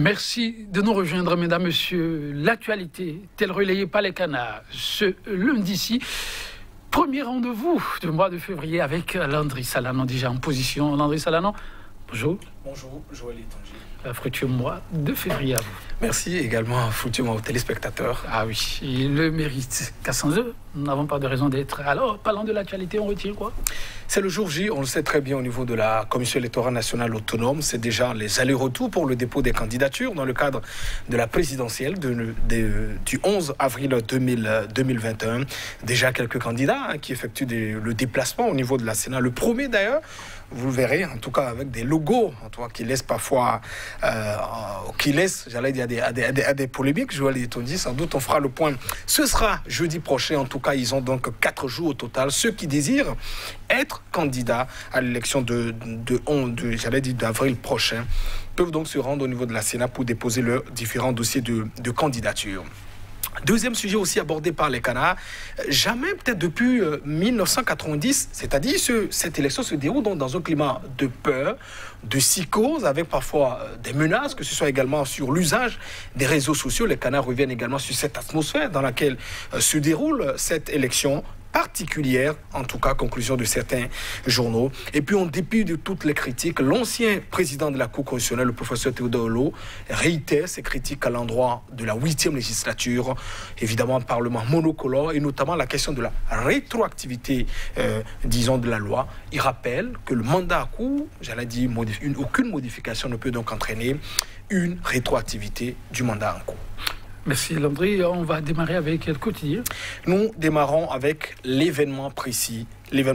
Merci de nous rejoindre, mesdames, messieurs. L'actualité, telle relayée par les canards, ce lundi-ci. Premier rendez-vous du mois de février avec Landry Salanon, déjà en position. Landry Salanon, bonjour. Bonjour, Joël Etonji. Fructueux mois de février à vous. Merci également, fructueux mois aux téléspectateurs. Ah oui, il le mérite. Car sans eux, nous n'avons pas de raison d'être. Alors, parlant de l'actualité, on retire quoi? C'est le jour J, on le sait très bien au niveau de la Commission électorale nationale autonome. C'est déjà les allers-retours pour le dépôt des candidatures dans le cadre de la présidentielle du 11 avril 2021. Déjà quelques candidats qui effectuent le déplacement au niveau de la Sénat. Le premier d'ailleurs, vous le verrez, en tout cas avec des logos, en tout cas, qui laissent parfois, j'allais dire, à des polémiques. Joël Etonji, sans doute on fera le point. Ce sera jeudi prochain, en tout cas, ils ont donc 4 jours au total. Ceux qui désirent être candidats à l'élection d'avril prochain peuvent donc se rendre au niveau de la Sénat pour déposer leurs différents dossiers de candidature. Deuxième sujet aussi abordé par les canards, jamais peut-être depuis 1990, c'est-à-dire cette élection se déroule donc dans un climat de peur, de psychose, avec parfois des menaces, que ce soit également sur l'usage des réseaux sociaux. Les canards reviennent également sur cette atmosphère dans laquelle se déroule cette élection particulière, en tout cas, conclusion de certains journaux. Et puis, en dépit de toutes les critiques, l'ancien président de la Cour constitutionnelle, le professeur Théodore Lo, réitère ses critiques à l'endroit de la 8e législature, évidemment, un parlement monocolore, et notamment la question de la rétroactivité, disons, de la loi. Il rappelle que le mandat à court, j'allais dire, aucune modification ne peut donc entraîner une rétroactivité du mandat en cours. Merci Landry. On va démarrer avec le quotidien. Nous démarrons avec l'événement précis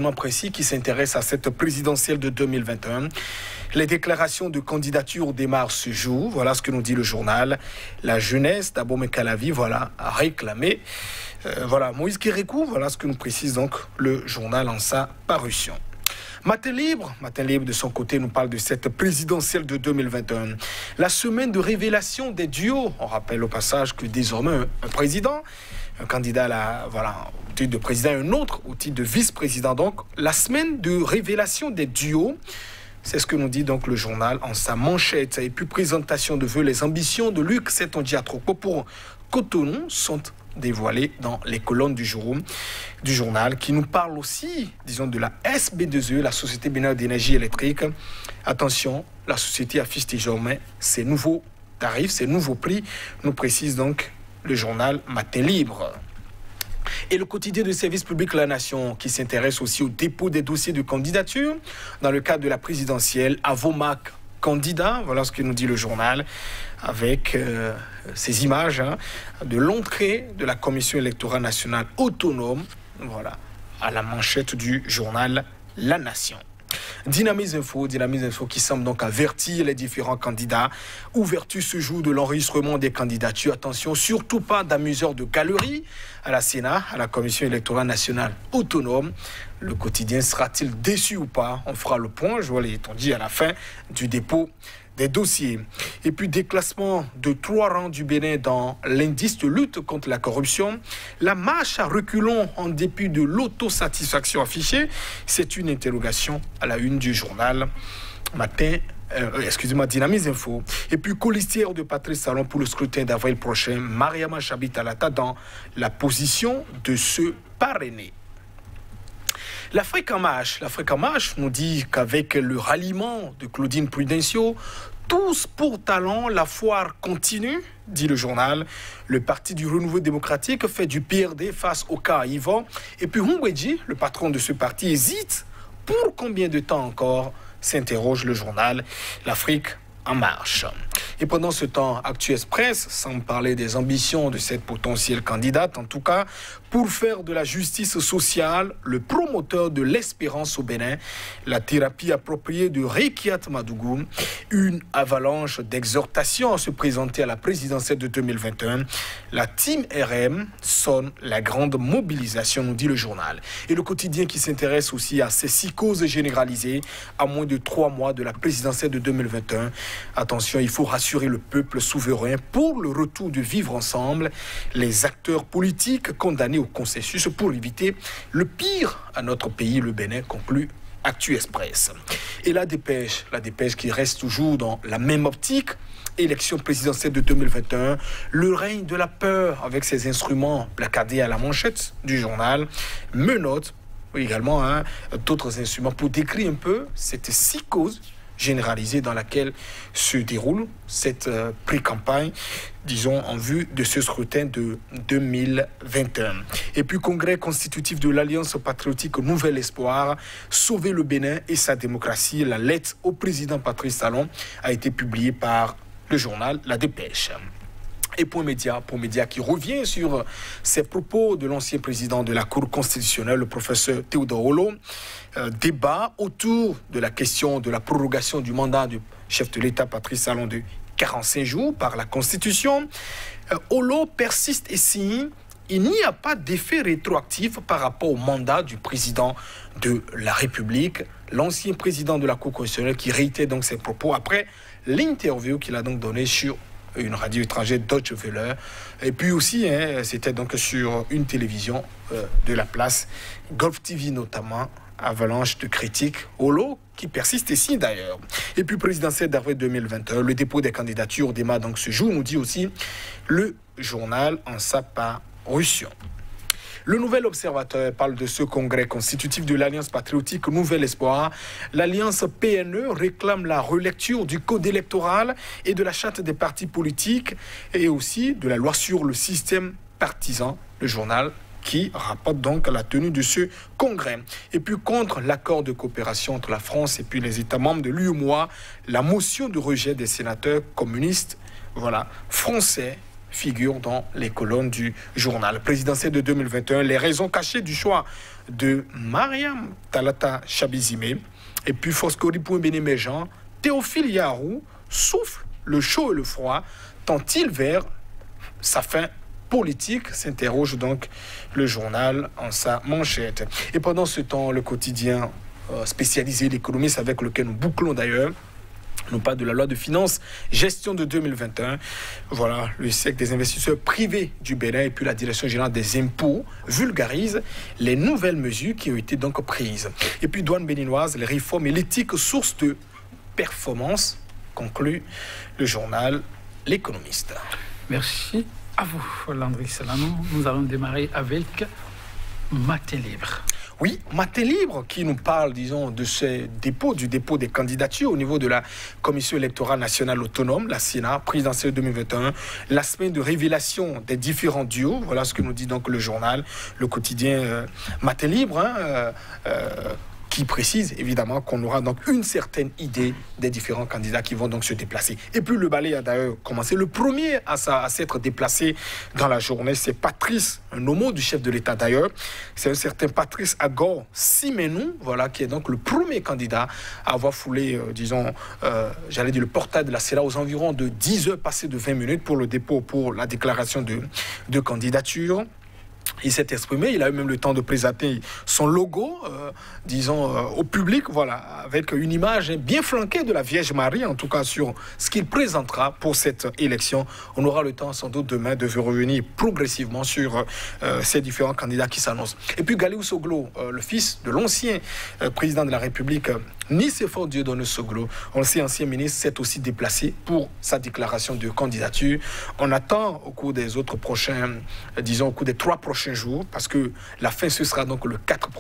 qui s'intéresse à cette présidentielle de 2021. Les déclarations de candidature démarrent ce jour. Voilà ce que nous dit le journal. La jeunesse d'Abomey Calavi, voilà, a réclamé. Voilà, Moïse Kérékou, voilà ce que nous précise donc le journal en sa parution. Matin Libre de son côté nous parle de cette présidentielle de 2021. La semaine de révélation des duos. On rappelle au passage que désormais un président, un candidat au titre de président et un autre au titre de vice-président. Donc la semaine de révélation des duos, c'est ce que nous dit donc le journal en sa manchette. Et puis présentation de vœux, les ambitions de Luc Setonji Atroko pour Cotonou sont dévoilées dans les colonnes du journal, qui nous parle aussi, disons, de la SB2E, la Société Béninoise d'énergie électrique. Attention, la société affiche désormais ses nouveaux tarifs, ses nouveaux prix, nous précise donc le journal Matin Libre. Et le quotidien de service public La Nation, qui s'intéresse aussi au dépôt des dossiers de candidature dans le cadre de la présidentielle, Avomac candidat, voilà ce que nous dit le journal, avec ces images de l'entrée de la Commission électorale nationale autonome, voilà, à la manchette du journal La Nation. Dynamise Info qui semble donc avertir les différents candidats. Ouverture ce jour de l'enregistrement des candidatures. Attention, surtout pas d'amuseurs de galerie à la Sénat, à la Commission électorale nationale autonome. Le quotidien sera-t-il déçu ou pas? On fera le point, je vois les dit à la fin du dépôt des dossiers. Et puis déclassement de 3 rangs du Bénin dans l'indice de lutte contre la corruption. La marche à reculons en dépit de l'autosatisfaction affichée, c'est une interrogation à la une du journal Dynamise Info. Et puis colistière de Patrice Talon pour le scrutin d'avril prochain. Mariama Chabit Alata dans la position de se parrainer. L'Afrique en marche nous dit qu'avec le ralliement de Claudine Prudencio, tous pour talent, la foire continue, dit le journal. Le Parti du Renouveau démocratique fait du PRD face au cas Yvan. Et puis Humbweji, le patron de ce parti, hésite. Pour combien de temps encore, s'interroge le journal L'Afrique en marche. Et pendant ce temps, Actu Express, sans parler des ambitions de cette potentielle candidate, en tout cas, pour faire de la justice sociale le promoteur de l'espérance au Bénin, la thérapie appropriée de Rekiat Madougou, une avalanche d'exhortations à se présenter à la présidentielle de 2021. La team RM sonne la grande mobilisation, nous dit le journal. Et le quotidien qui s'intéresse aussi à ces psychoses généralisées à moins de 3 mois de la présidentielle de 2021. Attention, il faut rassurer le peuple souverain pour le retour du vivre ensemble. Les acteurs politiques condamnés au consensus pour éviter le pire à notre pays, le Bénin, conclut Actu Express. Et la dépêche qui reste toujours dans la même optique, élection présidentielle de 2021, le règne de la peur avec ses instruments placardés à la manchette du journal, menottes également d'autres instruments pour décrire un peu cette psychose généralisée dans laquelle se déroule cette pré-campagne, disons, en vue de ce scrutin de 2021. Et puis, congrès constitutif de l'Alliance patriotique Nouvel Espoir, sauver le Bénin et sa démocratie, la lettre au président Patrice Talon a été publiée par le journal La Dépêche. Et Point Média qui revient sur ces propos de l'ancien président de la Cour constitutionnelle, le professeur Théodore Olo, débat autour de la question de la prorogation du mandat du chef de l'État Patrice Talon de 45 jours par la Constitution. Olo persiste et signe, il n'y a pas d'effet rétroactif par rapport au mandat du président de la République, l'ancien président de la Cour constitutionnelle qui réitère donc ses propos après l'interview qu'il a donc donnée sur une radio étrangère, Deutsche Welle. Et puis aussi, c'était donc sur une télévision de la place, Golf TV notamment, avalanche de critiques, Olo qui persiste ici d'ailleurs. Et puis présidentielle d'avril 2021, le dépôt des candidatures démarre donc ce jour, nous dit aussi le journal en sa parution. Le Nouvel Observateur parle de ce congrès constitutif de l'Alliance patriotique Nouvel Espoir. L'Alliance PNE réclame la relecture du code électoral et de la charte des partis politiques et aussi de la loi sur le système partisan. Le journal qui rapporte donc la tenue de ce congrès. Et puis contre l'accord de coopération entre la France et puis les États membres de l'UEMOA, la motion de rejet des sénateurs communistes, français, figure dans les colonnes du journal. Présidentielle de 2021, les raisons cachées du choix de Mariam Talata Chabizime et puis Foscori Poumbéné-Méjean, Théophile Yarou souffle le chaud et le froid, tend-il vers sa fin politique, s'interroge donc le journal en sa manchette. Et pendant ce temps, le quotidien spécialisé l'économiste avec lequel nous bouclons d'ailleurs, nous parle de la loi de finances, gestion de 2021. Voilà, le SEC des investisseurs privés du Bénin et puis la direction générale des impôts vulgarisent les nouvelles mesures qui ont été donc prises. Et puis douane béninoise, les réformes et l'éthique source de performance, conclut le journal L'économiste. Merci à vous, Landry Salanon. Nous allons démarrer avec Matin Libre. Oui, Matin Libre qui nous parle, disons, de du dépôt des candidatures au niveau de la Commission électorale nationale autonome, la Sénat, présidentielle 2021, la semaine de révélation des différents duos. Voilà ce que nous dit donc le journal, le quotidien Matin Libre, qui précise évidemment qu'on aura donc une certaine idée des différents candidats qui vont donc se déplacer. Et puis le balai a d'ailleurs commencé. Le premier à s'être déplacé dans la journée, c'est Patrice, un homo du chef de l'État d'ailleurs. C'est un certain Patrice Agor Simenou, voilà, qui est donc le premier candidat à avoir foulé, le portail de la CELA aux environs de 10 heures passées de 20 minutes pour le dépôt, pour la déclaration de candidature. Il s'est exprimé, il a eu même le temps de présenter son logo, au public, voilà, avec une image bien flanquée de la Vierge Marie, en tout cas sur ce qu'il présentera pour cette élection. On aura le temps sans doute demain de revenir progressivement sur ces différents candidats qui s'annoncent. Et puis Galiou Soglo, le fils de l'ancien président de la République, Nicéphore Dieudonné Soglo, on le sait, ancien ministre, s'est aussi déplacé pour sa déclaration de candidature. On attend au cours des autres prochains, au cours des 3 prochains jours, parce que la fin ce sera donc le 4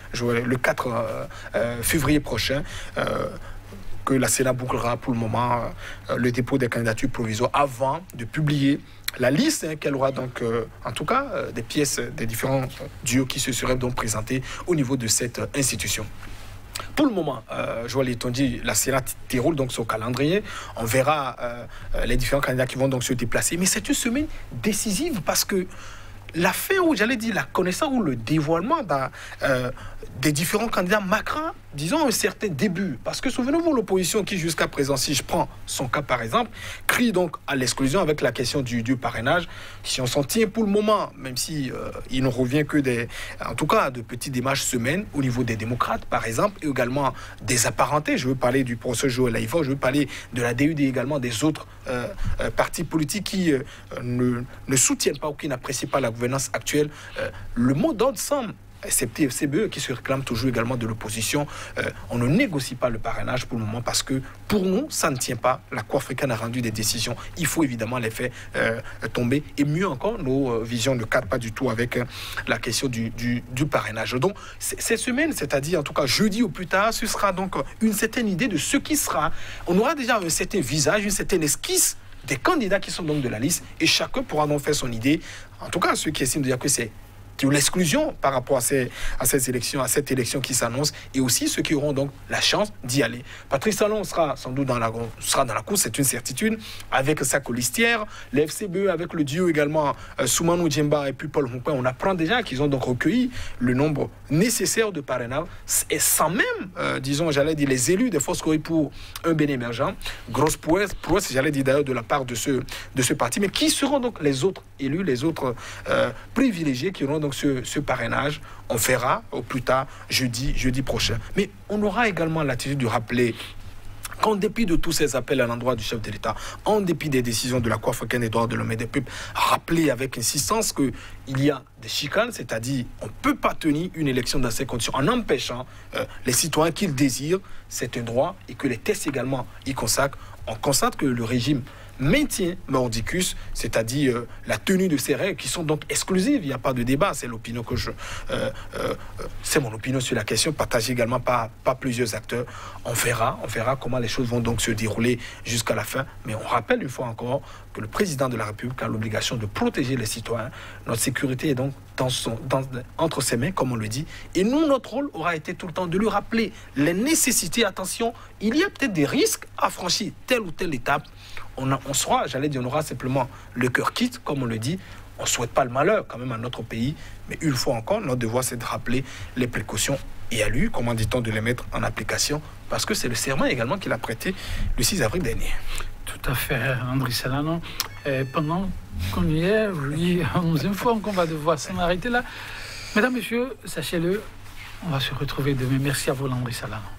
février prochain, que la Sénat bouclera pour le moment le dépôt des candidatures provisoires avant de publier la liste qu'elle aura donc, en tout cas, des pièces des différents duos qui se seraient donc présentés au niveau de cette institution. Pour le moment, Joël Etondi, la Sénat déroule donc son calendrier. On verra les différents candidats qui vont donc se déplacer. Mais c'est une semaine décisive parce que la fin, où j'allais dire la connaissance ou le dévoilement des différents candidats marquera, disons, un certain début. Parce que souvenez-vous, l'opposition qui jusqu'à présent, si je prends son cas par exemple, crie donc à l'exclusion avec la question du parrainage. Si on s'en tient pour le moment, même si il ne revient que en tout cas, de petites démarches semaines au niveau des démocrates par exemple, et également des apparentés. Je veux parler du professeur Joël Aïfa, je veux parler de la DUD également, des autres partis politiques qui ne soutiennent pas ou qui n'apprécient pas la gouvernance actuelle. Le mot d'ordre semble excepté FCBE qui se réclame toujours également de l'opposition. On ne négocie pas le parrainage pour le moment parce que pour nous, ça ne tient pas. La Cour africaine a rendu des décisions. Il faut évidemment les faire tomber. Et mieux encore, nos visions ne cadrent pas du tout avec la question du parrainage. Donc, ces semaines, c'est-à-dire en tout cas jeudi ou plus tard, ce sera donc une certaine idée de ce qui sera. On aura déjà un certain visage, une certaine esquisse des candidats qui sont donc de la liste et chacun pourra donc faire son idée. En tout cas, ceux qui estiment de dire que c'est de l'exclusion par rapport à ces élections, à cette élection qui s'annonce, et aussi ceux qui auront donc la chance d'y aller. Patrice Talon sera sans doute dans la course, c'est une certitude, avec sa colistière, les FCBE avec le duo également Soumanou Djemba et puis Paul Moupen. On apprend déjà qu'ils ont donc recueilli le nombre nécessaire de parrainages, et sans même, disons, j'allais dire, les élus des forces Koï pour un bien émergent. Grosse prouesse, j'allais dire d'ailleurs de la part de ce parti, mais qui seront donc les autres élus, les autres privilégiés qui auront donc ce parrainage. On verra au plus tard jeudi prochain. Mais on aura également l'attitude de rappeler qu'en dépit de tous ces appels à l'endroit du chef de l'État, en dépit des décisions de la Cour africaine des droits de l'homme et des peuples, rappeler avec insistance qu'il y a des chicanes, c'est-à-dire on ne peut pas tenir une élection dans ces conditions en empêchant les citoyens qu'ils désirent, c'est un droit, et que les textes également y consacrent. On constate que le régime maintient mordicus, c'est-à-dire la tenue de ces règles qui sont donc exclusives. Il n'y a pas de débat, c'est l'opinion que c'est mon opinion sur la question, partagée également par plusieurs acteurs. On verra comment les choses vont donc se dérouler jusqu'à la fin. Mais on rappelle une fois encore que le président de la République a l'obligation de protéger les citoyens. Notre sécurité est donc entre ses mains, comme on le dit. Et nous, notre rôle aura été tout le temps de lui rappeler les nécessités. Attention, il y a peut-être des risques à franchir telle ou telle étape. On aura simplement le cœur quitte, comme on le dit. On ne souhaite pas le malheur quand même à notre pays. Mais une fois encore, notre devoir, c'est de rappeler les précautions et à lui, comment dit-on, de les mettre en application. Parce que c'est le serment également qu'il a prêté le 6 avril dernier. Tout à fait, André Salano. Pendant qu'on y est, oui, on nous informe qu'on va devoir s'en arrêter là. Mesdames, Messieurs, sachez-le, on va se retrouver demain. Merci à vous, André Salano.